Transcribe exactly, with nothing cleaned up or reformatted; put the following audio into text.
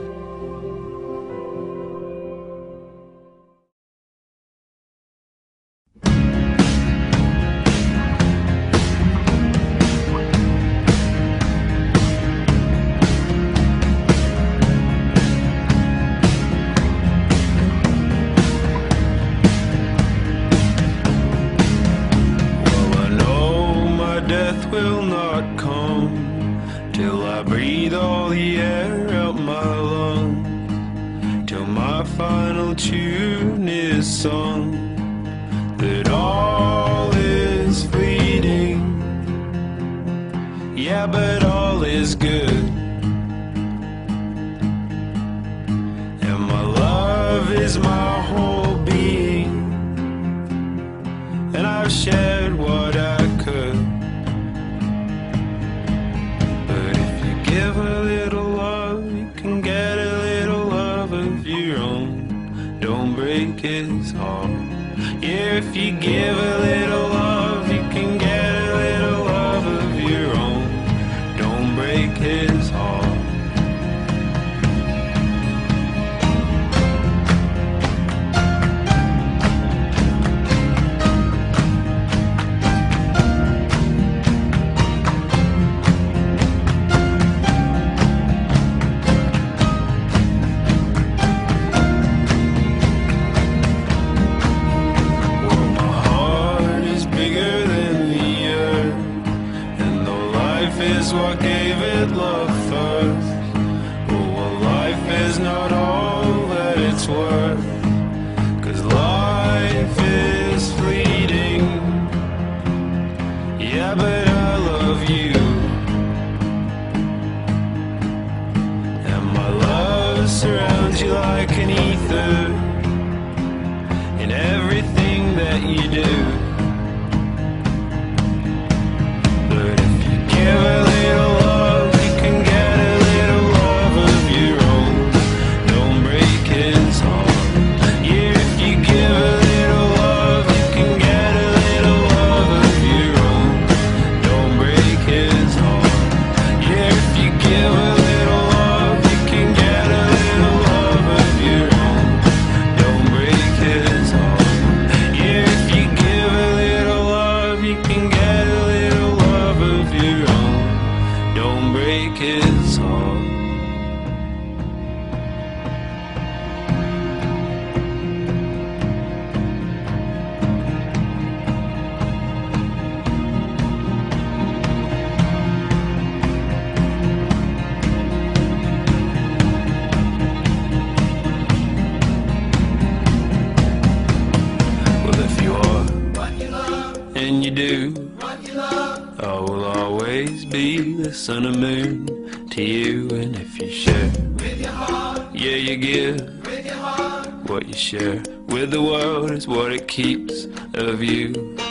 Death will not come till I breathe all the air out my lungs, till my final tune is sung, that all is fleeting. Yeah, but all is good, and my love is my whole being, and I've shared what I could. Give a little love, you can get a little love of your own. Don't break his heart. Yeah, if you give a little love, you can get a little love of your own. Don't break his heart. Is what gave it love first. Oh, well, life is not all that it's worth, 'cause life is fleeting. Yeah, but I love you, and my love surrounds you like an ether in everything that you do. Give a little love, you can get a little love of your own. Don't break his heart. Yeah, if you give a little love, you can get a little love of your own. Don't break his heart. Yeah, if you give a little love, you can get a little love of your own. Don't break his heart. Yeah, if you give a little love, you can get a little love of your own. Don't break his heart. Well, if you are what you love, and you do what you love, I will always be the sun and moon to you. And if you share with your heart, yeah, you give with your heart. What you share with the world is what it keeps of you.